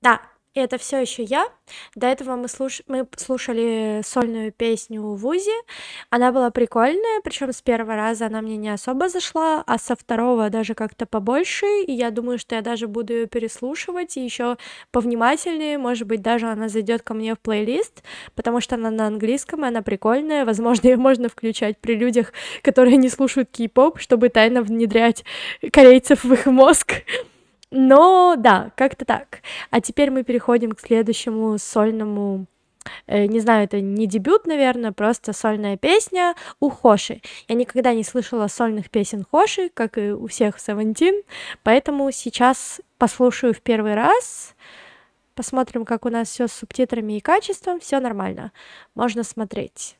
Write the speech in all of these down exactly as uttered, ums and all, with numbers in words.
Да, и это все еще я. До этого мы, слуш... мы слушали сольную песню Вузи. Она была прикольная, причем с первого раза она мне не особо зашла, а со второго даже как-то побольше. И я думаю, что я даже буду ее переслушивать и еще повнимательнее. Может быть, даже она зайдет ко мне в плейлист, потому что она на английском, и она прикольная. Возможно, ее можно включать при людях, которые не слушают кей-поп, чтобы тайно внедрять корейцев в их мозг. Но да, как-то так. А теперь мы переходим к следующему сольному, э, не знаю, это не дебют, наверное, просто сольная песня у Хоши. Я никогда не слышала сольных песен Хоши, как и у всех Севентин, поэтому сейчас послушаю в первый раз, посмотрим, как у нас все с субтитрами и качеством, все нормально, можно смотреть.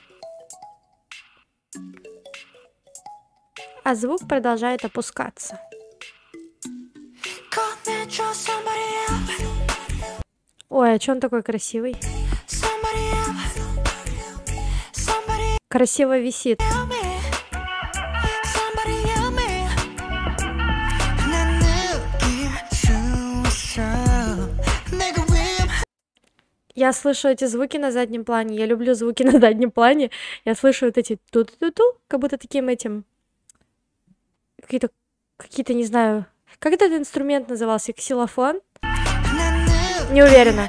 А звук продолжает опускаться. Ой, а чё он такой красивый? Красиво висит. Я слышу эти звуки на заднем плане. Я люблю звуки на заднем плане. Я слышу вот эти ту-ту-ту, как будто таким этим... Какие-то, какие-то, не знаю... Как этот инструмент назывался? Ксилофон? Не уверена.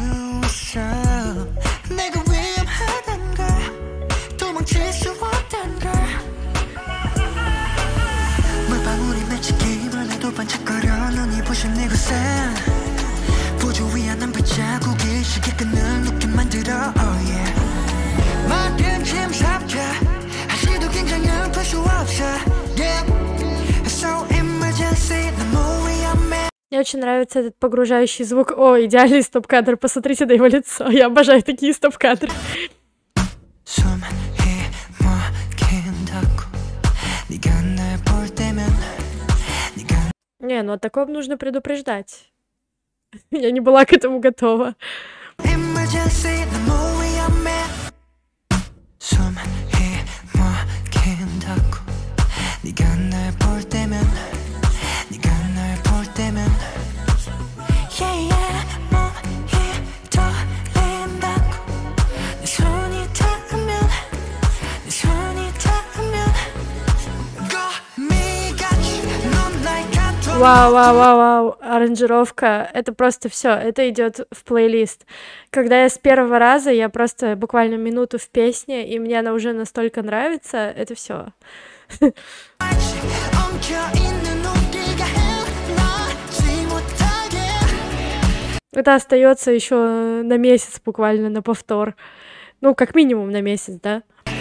Мне очень нравится этот погружающий звук. О, идеальный стоп-кадр. Посмотрите на его лицо. Я обожаю такие стоп-кадры. Не, ну о таком нужно предупреждать. Я не была к этому готова. Вау, вау, вау, вау, аранжировка, это просто все, это идет в плейлист. Когда я с первого раза, я просто буквально минуту в песне, и мне она уже настолько нравится, это все. Это остается еще на месяц буквально на повтор. Ну, как минимум на месяц, да?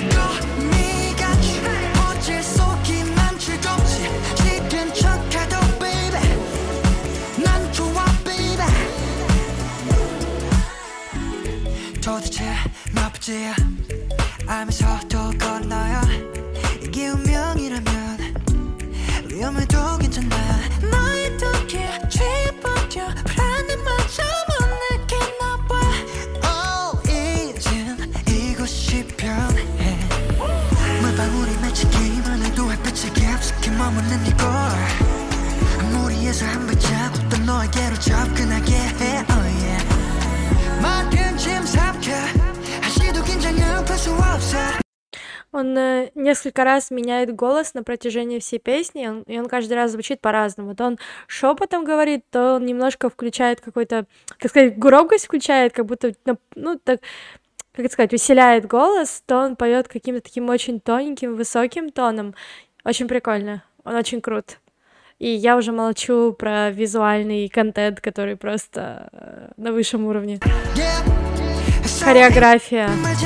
Он э, несколько раз меняет голос на протяжении всей песни, он, и он каждый раз звучит по-разному. То он шепотом говорит, то он немножко включает какой-то, так сказать, громкость включает, как будто, ну, так, как это сказать, усиляет голос, то он поет каким-то таким очень тоненьким, высоким тоном. Очень прикольно, он очень крут. И я уже молчу про визуальный контент, который просто э, на высшем уровне. Хореография.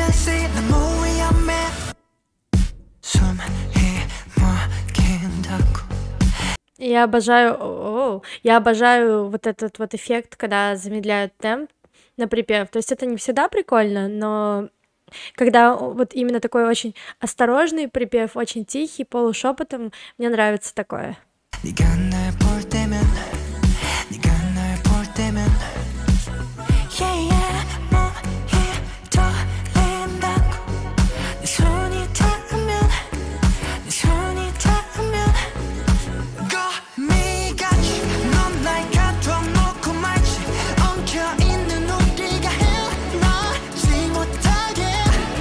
Я обожаю, о, я обожаю вот этот вот эффект, когда замедляют темп на припев. То есть это не всегда прикольно, но когда вот именно такой очень осторожный припев, очень тихий, полушепотом, мне нравится такое.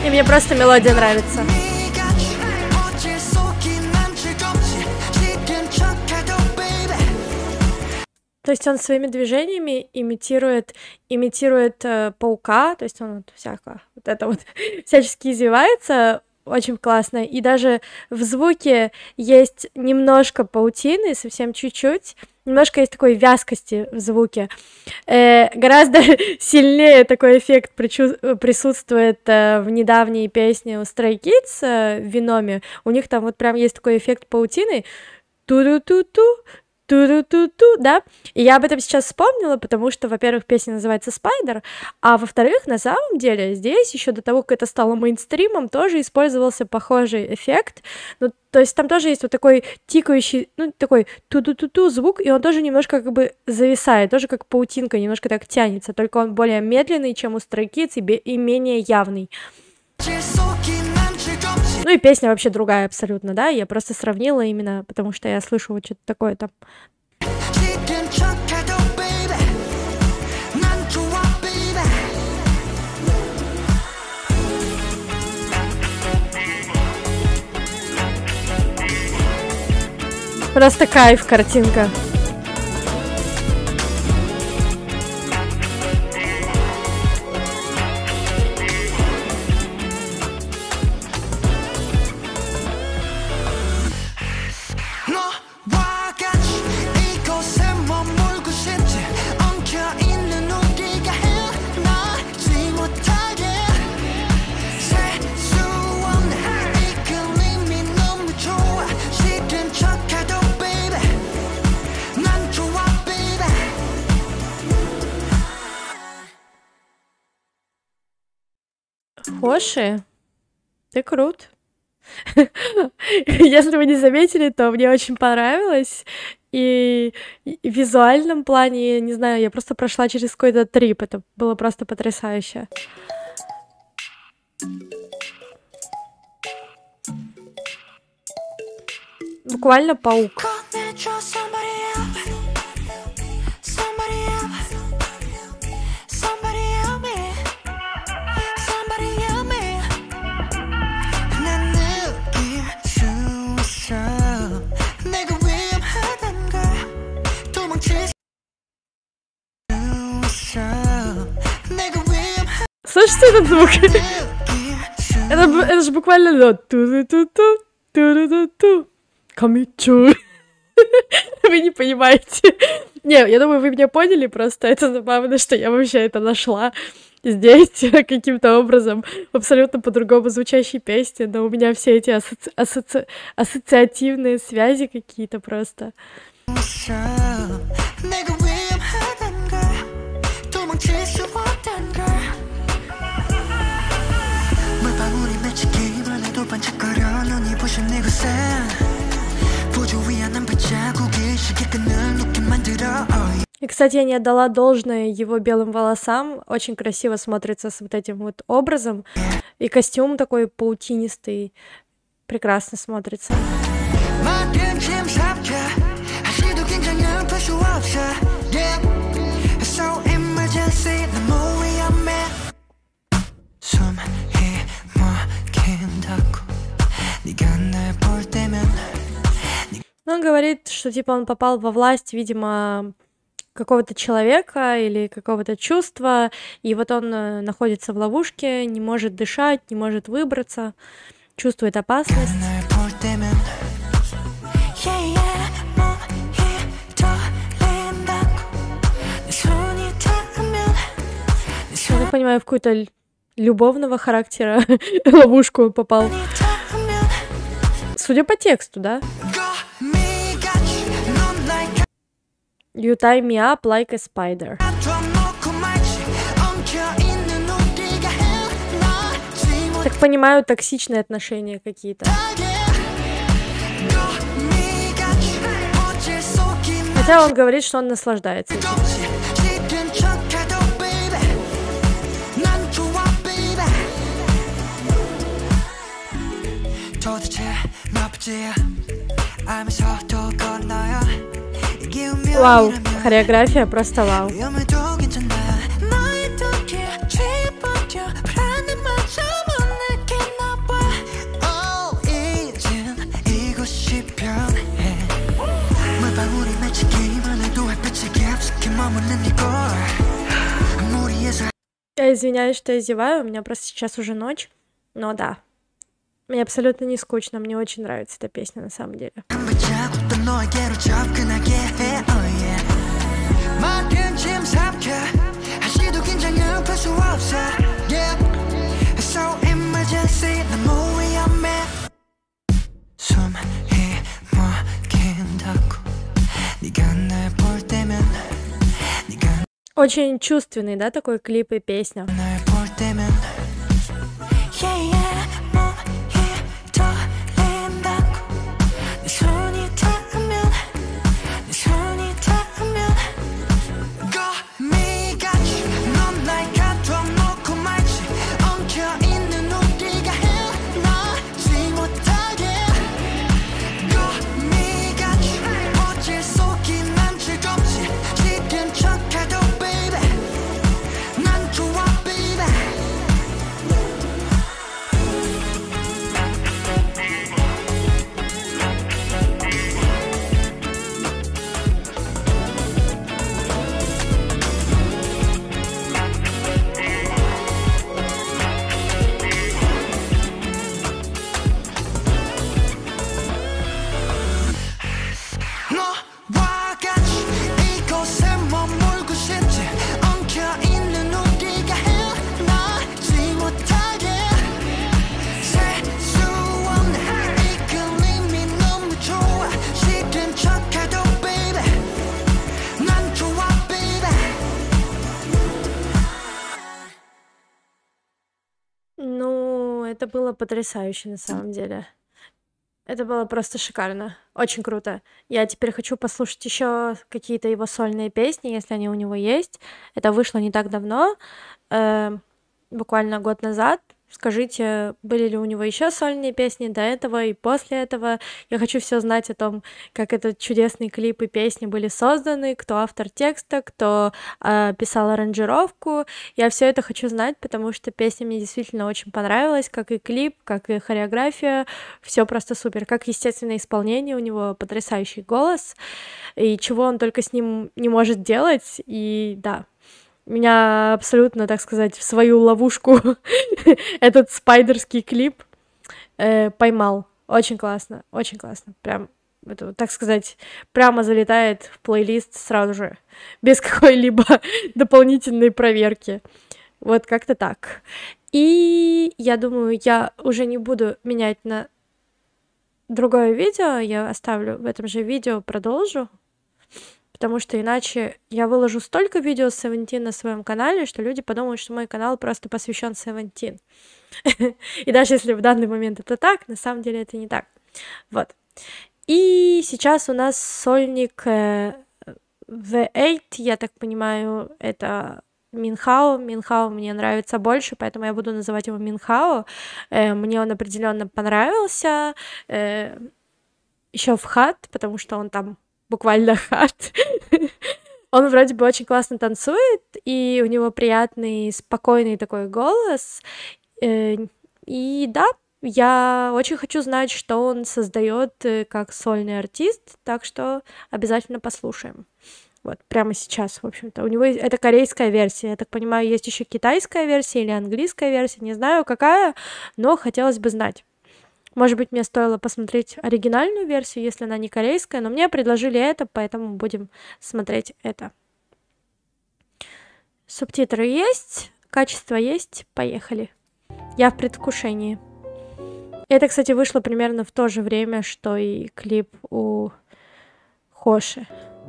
И мне просто мелодия нравится. То есть он своими движениями имитирует, имитирует э, паука, то есть он вот всяко, вот это вот всячески извивается, очень классно. И даже в звуке есть немножко паутины, совсем чуть-чуть, немножко есть такой вязкости в звуке. Э, гораздо сильнее такой эффект причу- присутствует э, в недавней песне у Stray Kids э, в Веноме. У них там вот прям есть такой эффект паутины. Ту-ду-ту-ту. Ту-ту-ту-ту, да? И я об этом сейчас вспомнила, потому что, во-первых, песня называется Spider, а во-вторых, на самом деле, здесь еще до того, как это стало мейнстримом, тоже использовался похожий эффект. Ну, то есть там тоже есть вот такой тикающий, ну, такой ту-ту-ту-ту звук, и он тоже немножко как бы зависает, тоже как паутинка, немножко так тянется, только он более медленный, чем у Stray Kids, и, бе- и менее явный. Ну и песня вообще другая абсолютно, да, я просто сравнила именно, потому что я слышу вот что-то такое там. Просто кайф, картинка. Хоши, ты крут. Если вы не заметили, то мне очень понравилось. И и в визуальном плане, не знаю, я просто прошла через какой-то трип. Это было просто потрясающе. Буквально паук. Слышите этот звук? Это, бу- это же буквально ту-ту-ту-ту, ту-ту-ту-ту. Камичу. Вы не понимаете. Не, я думаю, вы меня поняли, просто это забавно, что я вообще это нашла здесь каким-то образом в абсолютно по-другому звучащей песне, но у меня все эти асоци- асоци- ассоциативные связи какие-то просто. И, кстати, я не отдала должное его белым волосам. Очень красиво смотрится с вот этим вот образом. И костюм такой паутинистый. Прекрасно смотрится. Ну, он говорит, что типа он попал во власть, видимо, какого-то человека или какого-то чувства, и вот он э, находится в ловушке, не может дышать, не может выбраться, чувствует опасность. Я так понимаю, в какую-то л- любовного характера ловушку он попал. Судя по тексту, да? You tie me up like a spider. Так понимаю, токсичные отношения какие-то. Хотя он говорит, что он наслаждается этим. Вау, хореография просто вау. Я извиняюсь, что я зеваю, у меня просто сейчас уже ночь, но да, мне абсолютно не скучно, мне очень нравится эта песня на самом деле. Очень чувственный, да, такой клип и песня. Ну, это было потрясающе на самом деле. Это было просто шикарно, очень круто. Я теперь хочу послушать еще какие-то его сольные песни, если они у него есть. Это вышло не так давно, э, буквально год назад. Скажите, были ли у него еще сольные песни до этого и после этого? Я хочу все знать о том, как этот чудесный клип и песни были созданы, кто автор текста, кто э, писал аранжировку. Я все это хочу знать, потому что песня мне действительно очень понравилась, как и клип, как и хореография. Все просто супер. Как естественное исполнение, у него потрясающий голос, и чего он только с ним не может делать. И да, меня абсолютно, так сказать, в свою ловушку этот спайдерский клип э, поймал. Очень классно, очень классно. Прям, это, так сказать, прямо залетает в плейлист сразу же, без какой-либо дополнительной проверки. Вот как-то так. И я думаю, я уже не буду менять на другое видео, я оставлю в этом же видео, продолжу. Потому что иначе я выложу столько видео с Seventeen на своем канале, что люди подумают, что мой канал просто посвящен Seventeen. И даже если в данный момент это так, на самом деле это не так. Вот. И сейчас у нас сольник ви восемь, я так понимаю, это Минхао. Минхао мне нравится больше, поэтому я буду называть его Минхао. Мне он определенно понравился. Еще в хат, потому что он там буквально хат. Он вроде бы очень классно танцует, и у него приятный, спокойный такой голос. И да, я очень хочу знать, что он создает как сольный артист, так что обязательно послушаем. Вот, прямо сейчас, в общем-то. У него это корейская версия. Я так понимаю, есть еще китайская версия или английская версия. Не знаю, какая, но хотелось бы знать. Может быть, мне стоило посмотреть оригинальную версию, если она не корейская, но мне предложили это, поэтому будем смотреть это. Субтитры есть, качество есть, поехали. Я в предвкушении. Это, кстати, вышло примерно в то же время, что и клип у Хоши.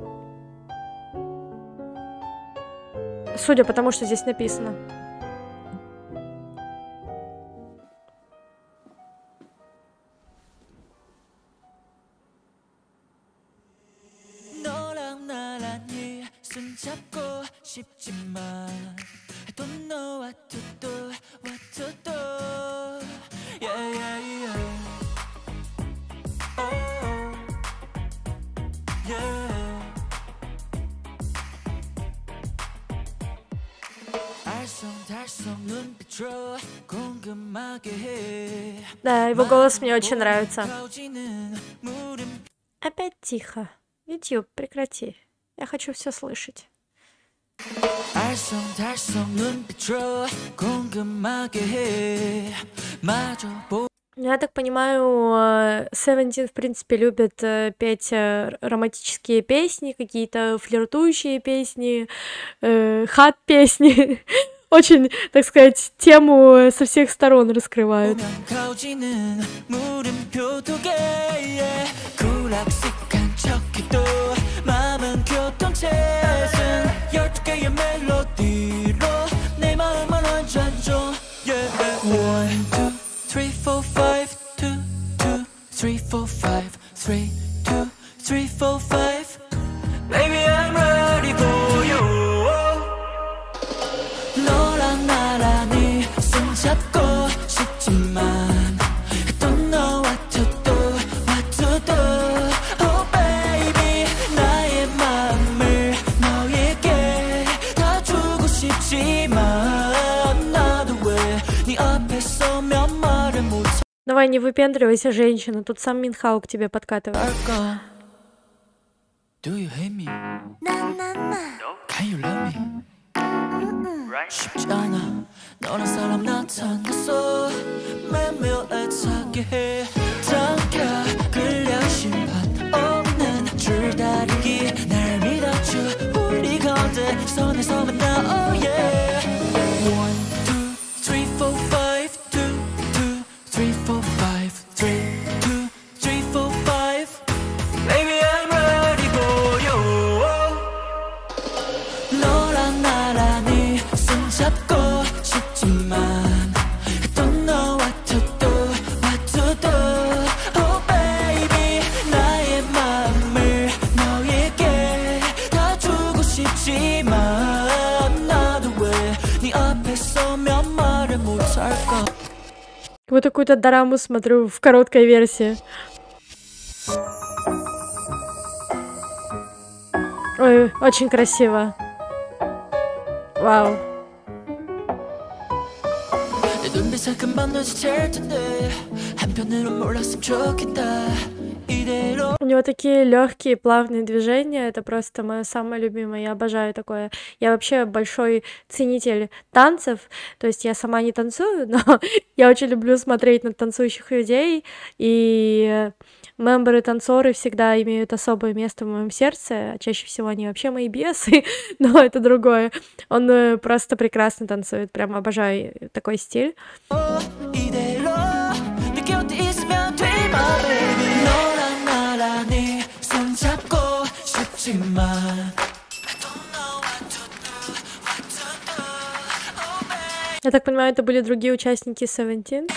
Судя по тому, что здесь написано. Да, его голос мне очень нравится. Опять тихо. YouTube, прекрати. Я хочу все слышать. Я так понимаю, Seventeen, в принципе, любит э, петь э, романтические песни, какие-то флиртующие песни, э, хат-песни. Очень, так сказать, тему со всех сторон раскрывают. Three, four, five, two, two, three, four, five, three, two, three, four, five. Baby, I'm ready for you. 너랑 나란히 손잡고 싶지만 Don't know what to do, what to do. Oh baby, 나의 마음을 너에게 다 주고 싶지만 나도 왜 네 앞에 서면 Давай, не выпендривайся, женщина. Тут сам Минхау к тебе подкатывает. Do you hate me? Can you love me? 쉽지 않아. 너란 사람 나타났어. 매일 애타게 해. 당겨 끌려 심판 없는 줄다리기. 날 믿어줘. 우리가 어때 손에서 만나. Oh yeah. One, two, three, four, five. Two, two, three, four, five. Three, two, three, four, five. Baby, I'm ready for you. 너랑 나란히 손잡고 싶지만 Don't know what to do, what to do. Oh baby, 나의 마음을 너에게 다 주고 싶지만 나도 왜 네 앞에 서면 말을 못할까. Вот какую-то дораму смотрю в короткой версии. Ой, очень красиво. Вау. У него такие легкие, плавные движения. Это просто мое самое любимое. Я обожаю такое. Я вообще большой ценитель танцев. То есть я сама не танцую, но я очень люблю смотреть на танцующих людей. И мемберы-танцоры всегда имеют особое место в моем сердце. А чаще всего они вообще мои бесы, но это другое. Он просто прекрасно танцует. Прям обожаю такой стиль. Я так понимаю, это были другие участники Seventeen.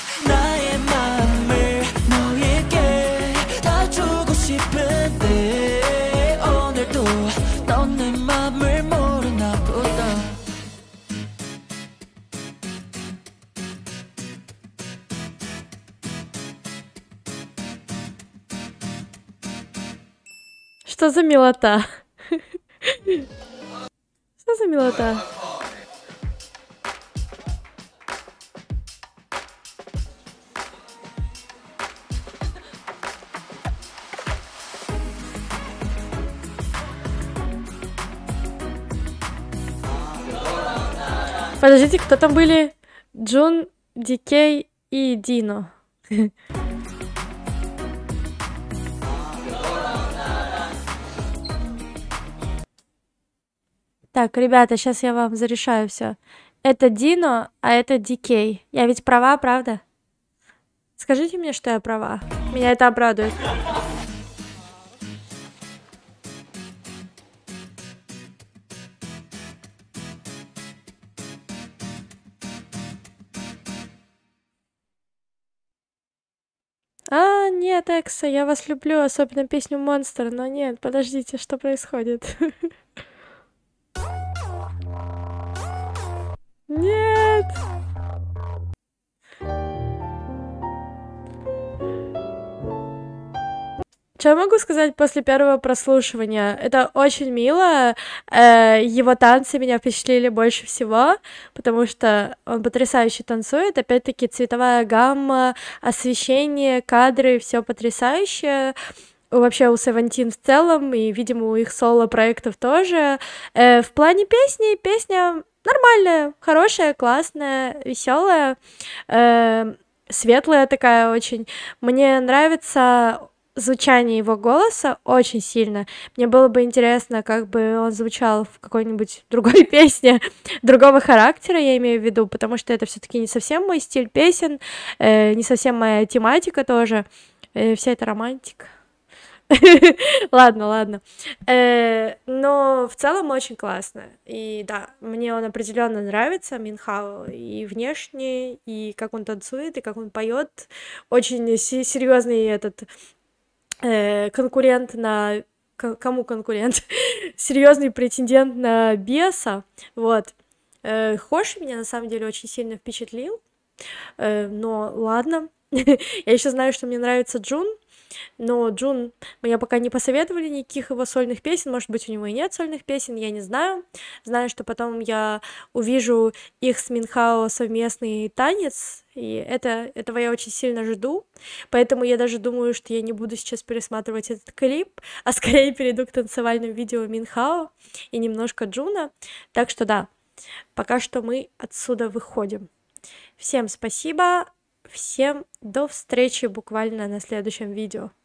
Что за милота? Что за милота? Подождите, кто там были? Джун, Дикей и Дино. Так, ребята, сейчас я вам зарешаю все. Это Дино, а это Дикей. Я ведь права, правда? Скажите мне, что я права. Меня это обрадует. А, нет, Экса, я вас люблю, особенно песню Монстр, но нет, подождите, что происходит? Нет! Что я могу сказать после первого прослушивания? Это очень мило. Э, его танцы меня впечатлили больше всего, потому что он потрясающе танцует. Опять-таки цветовая гамма, освещение, кадры, все потрясающе. вообще у Seventeen в целом, и, видимо, у их соло-проектов тоже. Э, в плане песни, песня нормальная, хорошая, классная, веселая, э, светлая такая очень. Мне нравится звучание его голоса очень сильно. Мне было бы интересно, как бы он звучал в какой-нибудь другой песне другого характера, я имею в виду, потому что это все-таки не совсем мой стиль песен, э, не совсем моя тематика тоже, э, вся эта романтика. Ладно, ладно. Э, но в целом очень классно. И да, мне он определенно нравится, Минхао, и внешне, и как он танцует, и как он поет. Очень серьезный этот э, конкурент на... к- Кому конкурент? Серьезный претендент на Беса. Вот. Э, Хоши меня на самом деле очень сильно впечатлил. Э, но ладно. Я еще знаю, что мне нравится Джун. Но Джун, мне пока не посоветовали никаких его сольных песен, может быть, у него и нет сольных песен, я не знаю. Знаю, что потом я увижу их с Минхао совместный танец, и это, этого я очень сильно жду, поэтому я даже думаю, что я не буду сейчас пересматривать этот клип, а скорее перейду к танцевальным видео Минхао и немножко Джуна. Так что да, пока что мы отсюда выходим. Всем спасибо. Всем до встречи буквально на следующем видео.